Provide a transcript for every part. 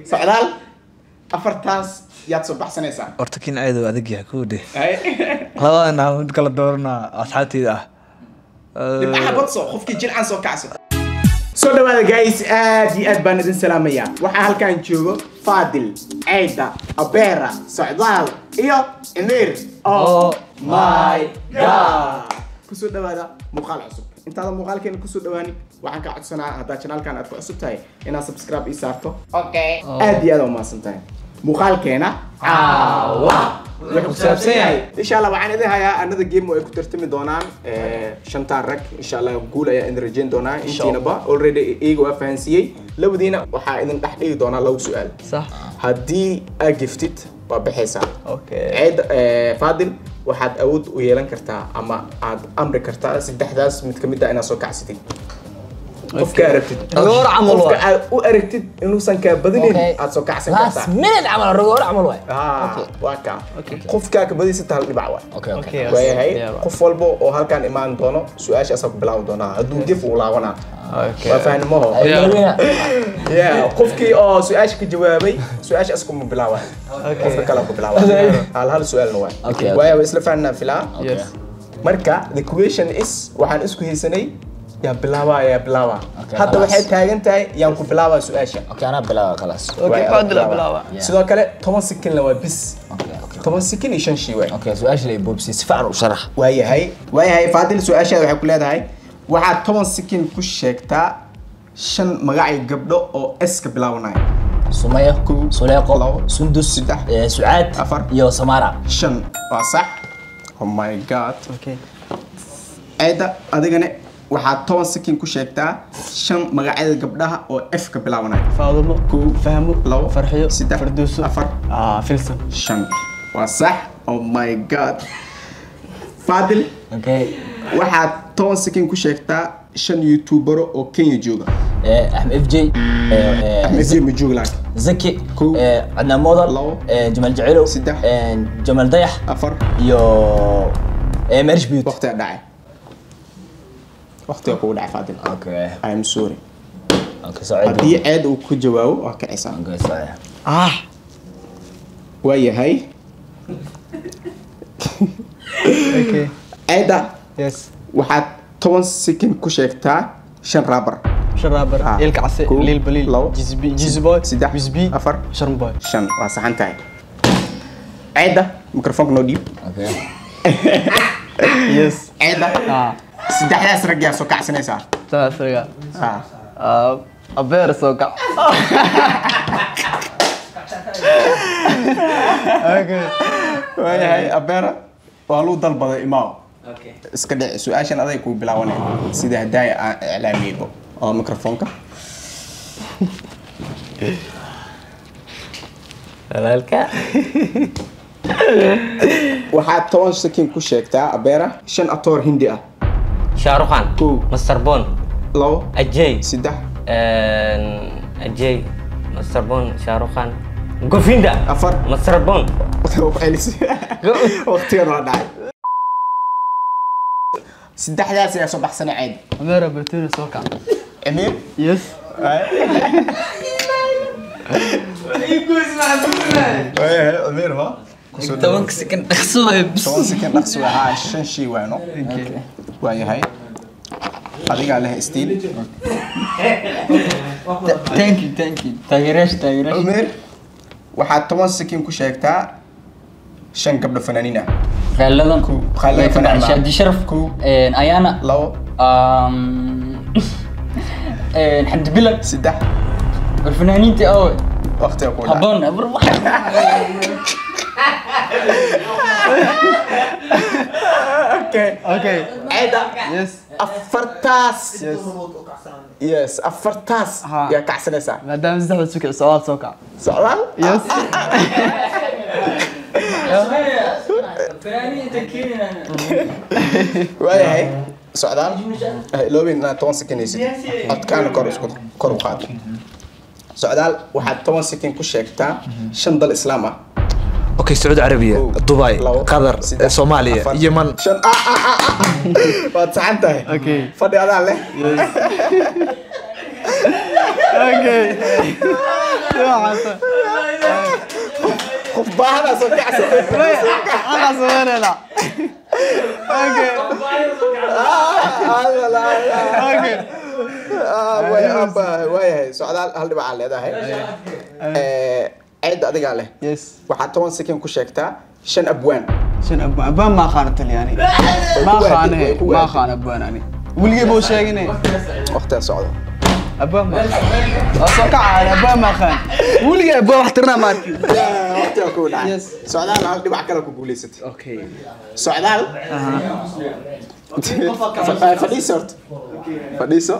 socdaal afartaas yaad soo baxsanaysaa horta kin aad u adag yahay ku dheh labadana mid kala doorna asxaabtayda dibcaha badso qofkii jilcan soo kacso soo dhawaada guys aad iyo aad baan idin salaamayaa waxaa halkaan joogo Fadil Aida Abera Socdaal iyo Emir oh my god kusoo dhawaada muuqaal cusub intaada muuqaalkeena kusoo dhawaani waxaan ka codsanaa hadda channelkan aad ku cusub tahay inaad subscribe ii saarto okay aad iyo aad u maasantahay muuqaalkeena wuxuu saabsan yahay insha Allah waxaan idin hayaa another game oo ay ku tartami doonaan shantaan rag insha Allah guul ayaa in rajayn doonaa intiinaba already iyagu waa fahansiyay labadiina waxaa idin dhex dhigi doonaa laba su'aal صح haddii aad giftid waa bixaysaa okay عيد فاضل waxaad awood u yeelan kartaa ama aad amri kartaa saddexdaas mid kamid ah inaad soo kacsatid qofka aragtid rogoor camal qofka aad u aragtid inuusan ka badinin aad soo kacsan kartaa last minute camal rogoor camal way waa ka qofka ka badisa tal dhibac waa okay waayahay qof walbo oo halkaan imaan doono su'aashaas ku bilaaw doona hadduu dif u laawana waa fahmo yeah qofkii oo su'aasha ka jawaabay su'aashaas kuma bilaawa qofka kale ku bilaawa hal su'aal no waa isla fahanna filaa marka the question is waxaan isku haysanay يا بلاوا يا بلاوا حتى waxay taagan tahay yaan ku bilaabaa su'aasha okay ana bilaawa khalas okay Fadil bilaaba sidoo kale 10 second la waa bis 10 second iyo 5 shay way okay su'aasha lay boobsi si fiican u sharax waayahay Fadil su'aasha waxay ku leedahay waxaad 10 second ku sheegtaa 5 magacyo gabdho oo s ka bilaabanaya Sumaya Suleeqo Sundus Sucaad iyo Samara 5 waa sax oh my god okay Aida adigana waxaad 10 second ku sheegtaa 5 magacyada gabdhaha oo f ka bilaabanaya Faadumo ku fahmo labo farxiyo saddex farduuso afar filsan 5 waa sax oh my god Fadil okay waxaad 10 second ku sheegtaa 5 youtuber oo Kenya jooga Ahmed FJ FJ Mujuglaak Zaki عندنا مودر جمال جعيلو جمال ضيح afar iyo مرش بيوت waqti dhacay waqti ku dhacay Fadil okay I am sorry okay سعيد hadii aad uu ku jawaabo waa ka ciisa okay سعيد waayahay okay Aida yes waxaad 10 second ku sheegtaa 5 rubber شرابر إلك عسى ليل بليل جيزبوي سدح بسبي أفر شرمبوي 5 waa saxan tahay Aida microphone no deep okay yes Aida saddexdaas rag yaa soo kacsanaysaa تاسرقة أبير سوكا okay waayahay Abera waa loo dalbaday imaaw iska dhic su'aashan aday ku bilaawanay sida hadaaya aan iclaamiyay oo microphone-ka walaalka waxaad 10 second ku sheegtaa Abera 5 actor Hindi ah شاروخان مستر بون لو أجي سدح أجي مستر بون شاروخان غوفيندا أفر مستر بون وقتين رادعي سدح جالس يا صباح سنة عيد أمير بيتوني سوكا أمير يس أمير ما توانك سكن أخسوه بس توانك سكن أخسوه ها شن شي وينو وهي هاي هذيك عليها ستيل thank you تاجرش أمير waxaad 10 second ku sheegtaa 5 gabdho fanaaniin ah خالدن خالدن فنان شادي شرف أيانا لو حمد بلك سدح الفنانين تي أول وقت يقول هبون بروح اوكي عيدا يس أفرتاس يس أفرتاس يا كعسنسا ما دام زحمة سوكا سؤال سوكا سؤال يس وهي سؤال لو بينا 10 سكين يسي أتكان كور وخاد سؤال واحد 10 سكين كشكتا شندل إسلامه اوكي السعودية العربية دبي قطر صوماليا يمن شن واتسعنته اوكي فدي هذا له اوكي خف باهنا سو كعسة انا سوينا لا اوكي هذا لا اوكي ويا أبا ويا سؤال هل دبع على هذا هاي عيد أديك عليه يس وحتى وان سكين كشكتا شن أبوان شن ابوان ما خانت يعني ما خان ابوان يعني ولقي بو شيغني وقتها سعودة ابوان ما اتوقع على ابوان ما خان ولقي ابوان احترنا ماركي وقتها كون يس سؤال هل دبع كلا كوبوليست اوكي سؤال فديسورت فديسو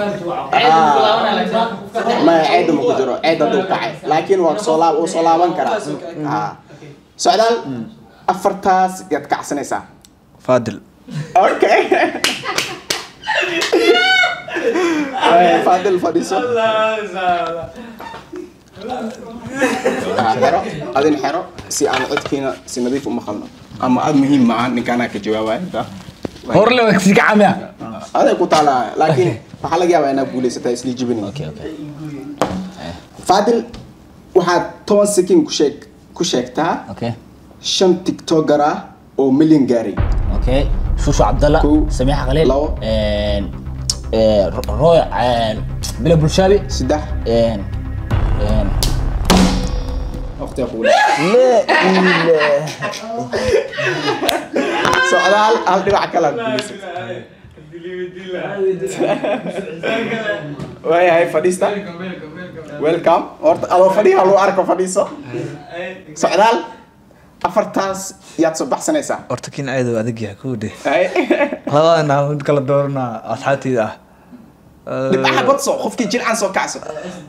ما عيد مقدره عيد دوقعي لكن وصلابان كرا سؤال أفرتاس يتكعسنيسا فادل اوكي فادل فديسو حرو أذن حرو سي أنا عدكينا سي نضيف مخلنا أما المهم معاه نكانا كجوابه أنت هور لو اكسيك عاميا هذا كنت على لكن فحلا جاب أنا بقول ستة سنين جبني اوكي فادل واحد طون سكين كشكتها اوكي شن تيك توكرة أو مليون جاري اوكي شوشو عبد الله سميح خليل لو. روي بلا بلشابي سدح أختي أقول لا اله سؤال هل دبع كلام وهي هاي فديستا ويلكم أو فديها لو أركو فديسو سؤال أفرتاس يتصبح سنة ortakin aad oo adag yahay kuudi هاي labadana mid kala doorna asxaabtayda دبعها بتصو خفكي جيل عن سو كعسو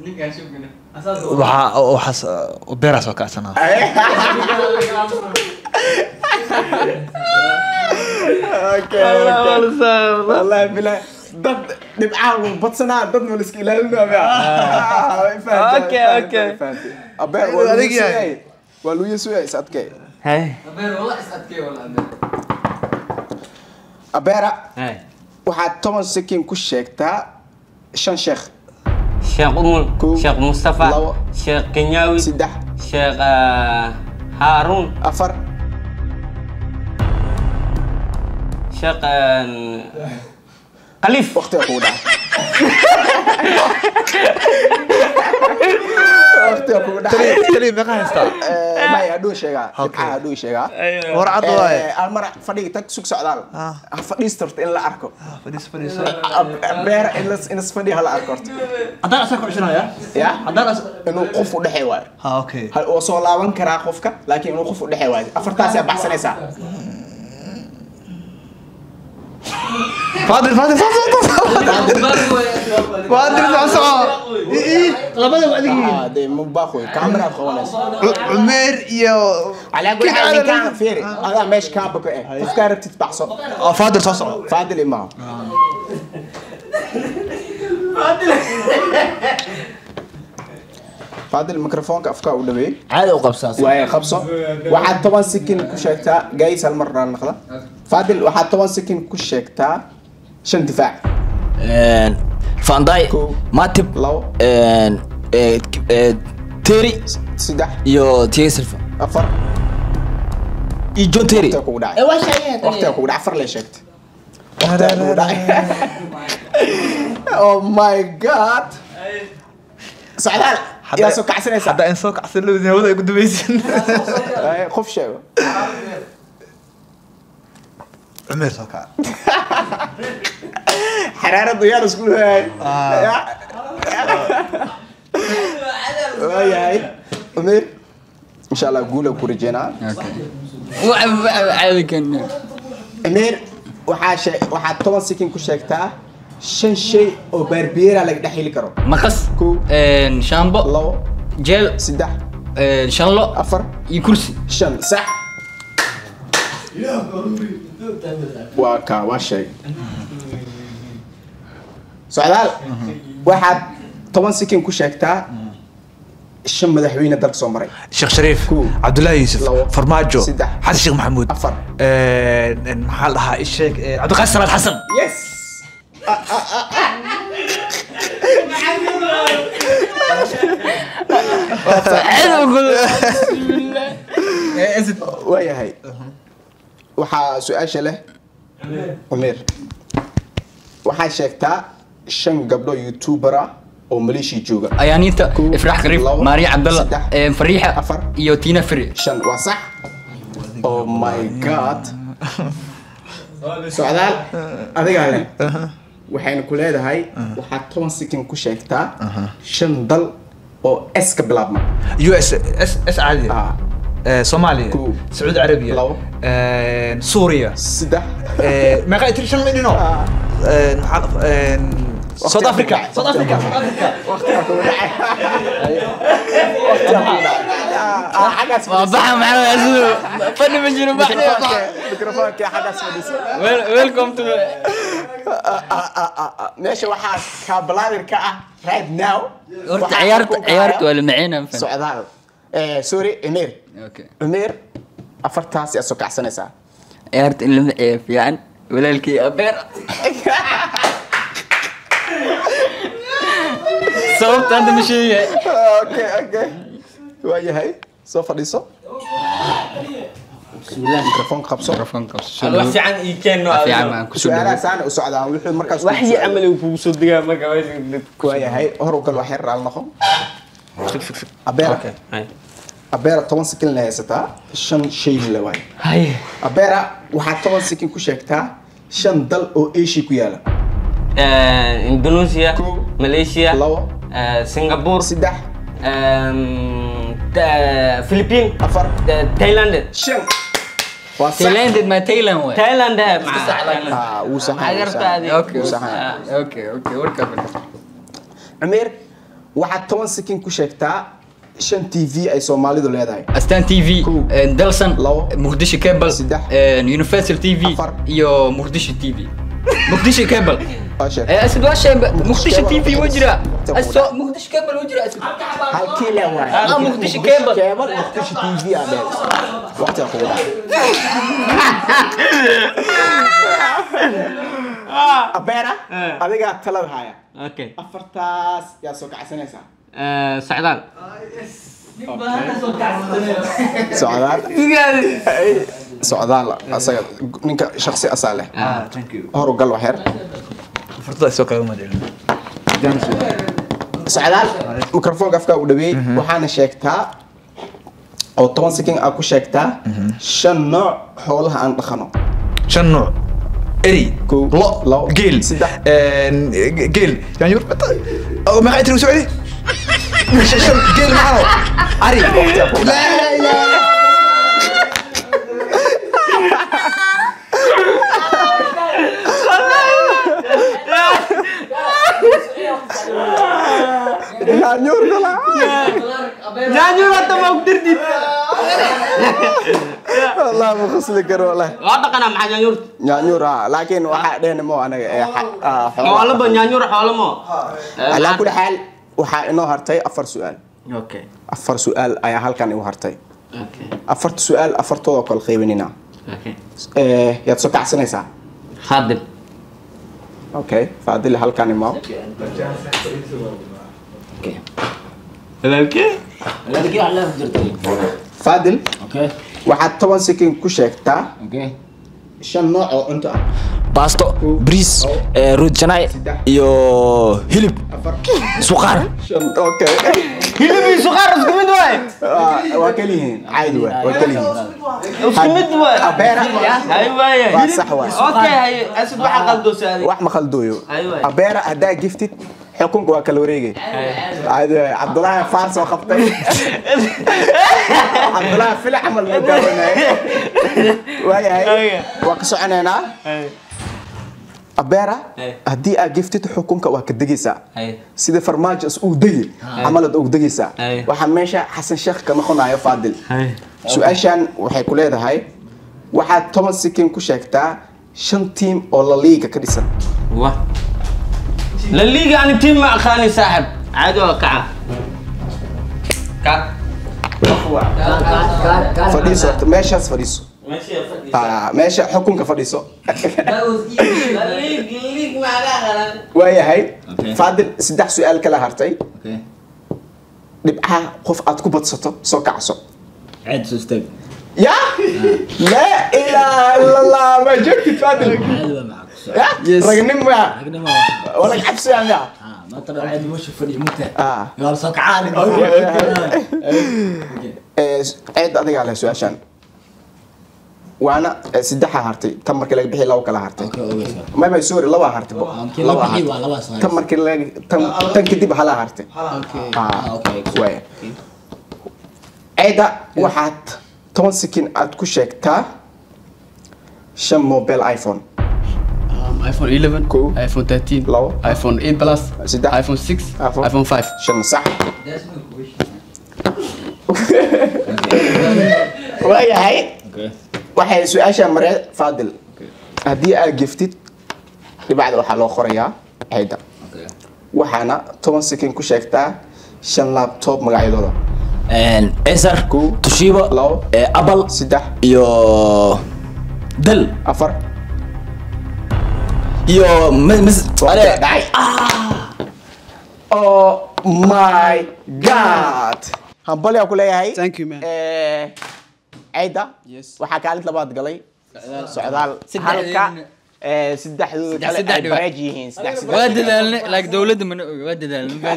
waxa beera soo kacsana اوكي والله بلا ضد دبعها بتصنا ضد من الاسكيلالنا اوكي أبير ولو يسوي ساتكي هاي أبيرا هاي waxaad 10 sekin ku sheegtaa shan sheekh شيخ شيخ مصطفى لو. شيخ كنياوي saddex شيخ هارون afar شيخ خليف waqtiga kugu dhacay waqtiga kugu dhacay tali ma qaasta may haduu sheegaa dibcaha haduu sheegaa war cad waaye almar fadhiga tag sug socdaal fadhiistarta in la arko fadhiis beer in fadhiga la arko hadaan asoo kuxishanaya ya hadaan inuu qof u dhaxay waayo ha okay hal oo soo laaban karaa qofka laakiin inuu qof u dhaxay waayo afartaas ayaa baxsanaysaa فاضل labada wadiga de mubaaxoy kamera qawanaysa عمير يا على كل حال كان فيري هذا ماشي كابك افكار بتتبعص فاضل تصعد فاضل امام فاضل الميكروفون كافكار ودبي عادي وقبصاص واي خبصه واحد طبعا سكين كشيكتا جايس المره ناخذها فاضل واحد طبعا سكين كشيكتا شن دفاع فانداي ماتب لو تيري سدح يو تيري سلفا افر يجون تيري وقتها كودا وقتها كودا افر لي شيكت وقتها كودا او ماي جاد سعدان يا سو كعسنيسا حدا ان سو كعسن لو هودا ugu dubaysan خوف شيء عمير soo kac حرارة ضيال اسكول هاي هاي أمير إن شاء الله قولوا كوريجينا عادي كان أمير waxaad 10 sekin ku sheegtaa shan shay oo barbiera laga dhaxili karo مقص كو شامبو labo جيل saddex شانلو afar يكرسي shan sax waa kaa waa shay socdaal waxaad 10 sekin ku sheegtaa shan madaxweyne dalka soo maray Sheekh Shariif عبد الله يوسف فرماجو حسن الشيخ محمود afar maxaa dhahaa isheeg عبد القادر صلاح حسن yes waayahay waxaa su-aasha leh Umeer waxaa sheegtaa 5 gabdho youtuber ah oo Malaysia jooga ayaaniinta ifraax qariib maariya cabdalla fariixa iyo tiina firi 5 waa sax oh my god socdaal adiga leh waxayna ku leedahay waxaa 10 second ku sheegtaa 5 dal oo S ka bilaabma US S عادي Somalia Saudi Arabia Syria ما قاعد ترشم منو South Africa وضحها معنا يا زلمه فن مجنون بعد ميكروفونك يا حدث ويلكم تو ماشي waxaa ka bilaabi ka ah right now عيارت ولا معينا سعدال سوري امير اوكي امير afartaas ayaa soo kacsanaysaa عيارت اللي معي fiican walaalkii abeer sababta anta ma sheegay okay waayahay soo fadhiiso bismillah mikrofon qabso wax fiican ii keeno fiican ku soo su'aalaha saan u socdaan wixii markaas waxyi amal uu kugu soo digaa marka waayahay hor u gal wax yar raal noqon abeer abeer 10 second la haysataa 5 shay la waay hay abeera waxaa 10 second ku sheegtaa 5 dal oo Asia ku yaala Indonesia Malaysia Singapore Philippines Thailand Thailand ما Thailand وين Thailand اوكي وركب عمير waxaa 10 second ku sheegtaa 5 TV ay Soomaalidu leedahay Astaan TV Dalsan Muqdisho Cable Universal TV iyo Muqdisho TV Muqdisho Cable أسد واشة مقدشة تي في وجرة أسد مقدشة كابل وجرة أسد هالكي لا واحد مقدشة كابل مقدشة تي في عباد وقت أقول أبيرة أبيك أتطلب هاي أوكي أفرتاس يا سوق عسنسة سعدان سعدان أصلا منك شخصي أصله هرو قال وحير فرصة سوق يوم مدري سعدان ميكروفون قفكا ودبي وحنا شيكتا أو 10 سكين أكو شيكتا شن نوع حولها عن دخنو شن نوع إري لا جيل جيل يعني أو ما قاعد تروح سعودي شن جيل معه عري لا nyanyur dala nyanyur atau mau dirdi Allah mau khusli karo lah ada kan nama nyanyur nyanyur lakin waxa dheen mo anaga xoolo ba nyanyur xoolo mo ala kulli hal waxa inoo hartay 4 su'aal okay 4 su'aal ayaa halkan igu hartay okay 4 su'aal afartooda kala qaybinina okay yaad soo kacsanaysaa khadim okay faadil halkan imaa لكن على فجرتي فادل اوكي waxaad 10 second ku sheegtaa اوكي 5 nooc oo cunto ah باستا بريس رود جناي iyo hilib suqaar okay hilib iyo suqaar isku mid way waa kaliin caadi waa kaliin isku mid way abeera hay way sax waa okay hay asad waxa qaldo saadi wax ma khaldooyo abeera hadaa giftid xukunku waa kala wareegay caadi Cabdullaahi Faars oo qabtay Cabdullaahi fil amal ma daawanay waayahay waa ka soconaynaa abeera haddii aad giftid xukunka waa ka degaysaa sida farmaajo uu degay amalad uu degaysaa waxa meesha Xasan Sheekh ka noqonayo Faadil su'aashan waxay ku leedahay waxaad 10 second ku sheegtaa 5 team oo la liiga ka dhisan wa la liiga ani team ma akhani saaxib caadi waa kaca fadhiiso meeshaas fadhiiso meesha xukunka fadhiiso waayahay فاضل سدح سؤال كلا هرتي اوكي نبقى قف أتكو بتصطو سو كعصو عد سوستك يا لا إله إلا الله ما جبت فاضل عد معك يا رجنم يا رجنا ما ولا حبس يا ما طلع عد وش فريق متى اه يلا سوق عالي عيد أديك على سؤال عشان وأنا سدحها هرتي تمر كلا بحي لو كلا هرتي ما بيسوري لو هرتي لو بحي ولا بس تمر كلا تم كدي بحلا هرتي اوكي وين عيدا واحد 10 سكين أتكو شيكتا شم موبايل آيفون ايفون 11 كو ايفون 13 لو ايفون 8 بلس سدح ايفون 6 ايفون 5 شم صح وهي هاي waxay su'aasha maray faadil hadii aad giftid dibacda waxa loo qorayaa hayda waxaana 10 second ku sheegtaa 5 laptop magacyadooda Acer Toshiba Apple 3 iyo Dell 4 iyo dhacay oh my god hambali ku leeyahay thank you man عيدا waxaa kaalid labaad galay socdaal halka saddex bareej yihiin waa dadaalne like dawladda mana ogi waa dadaalne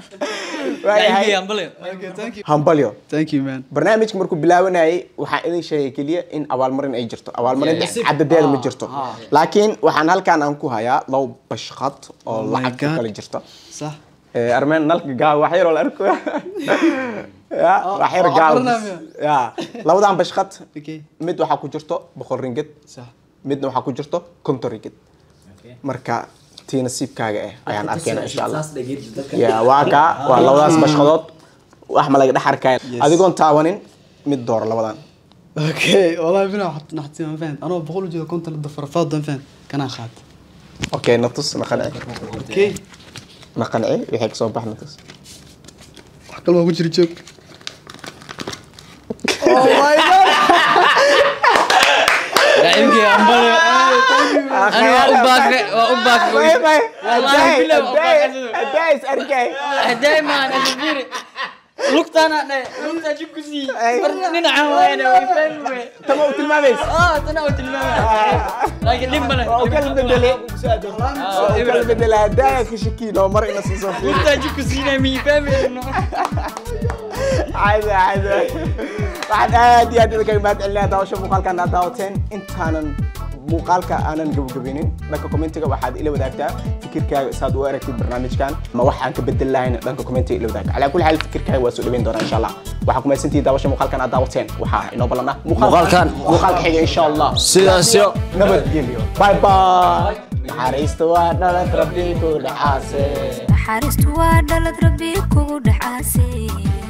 hambalyo thank you man barnaamijka markuu bilaabanayay waxaa idin sheegay kaliya in abaalmarin ay jirto abaalmarin cadadeed ma jirto laakiin waxaan halkaan aan ku hayaa labo bashqad oo lacag kala jirto صح armeen nalka gaa wax yar oo la arko يا وحير قال يا لو دام بشخط مد waxa ku jirto 100 ringgit صح midna waxa ku jirto 50 ringgit marka tii nasiibkaaga ayaan arkayna insha Allah ya waaga waa labadaas bashqadood wax ma laga dhaxarkay adigoon taawanin mid door labadan اوكي والله بنا نحطي ما فهمت انا بقول جوا كنت الضفر فاضل فهمت كان اخذ اوكي نطس نقنعي اوكي نقنعي وحيك soo baxna tus كل ما وجري جوك اوه ماي جاد لا يمكن امبلا انا واباك والله بالله دايس اركي دائما انا فيري لقطانا لقطا جكسي برنا عوانا ويفهم تمام تلماميس تناول الماء لكن لمنا وكل بدلي وكل بدلي هدايا كشكين او مرق نص صفي لقطا جكسي مي فاهم عادي بعد هادي هذا كان بعد الله داوش مقالك انا داوتين انتانا مقالك انا نقبقبينين دانك كومنتيغا waxaad ila wadaagtaa fikirkaaga saad u aragtid barnaamijkan ma waxaan ka bedel lahayn dhanka comment ila wadaag ala kulli hal fikirkaaga waa soo dhaweyn doona insha Allah waxa kuma santii daawasho maqaalkan aad daawateen waxa inoo balana maqaalka xiga insha Allah sidaas yo nabad geliyo bye bye xariisto waa dhalad rabbi ku dhaxaase xariisto waa dhalad rabbi ku dhaxaase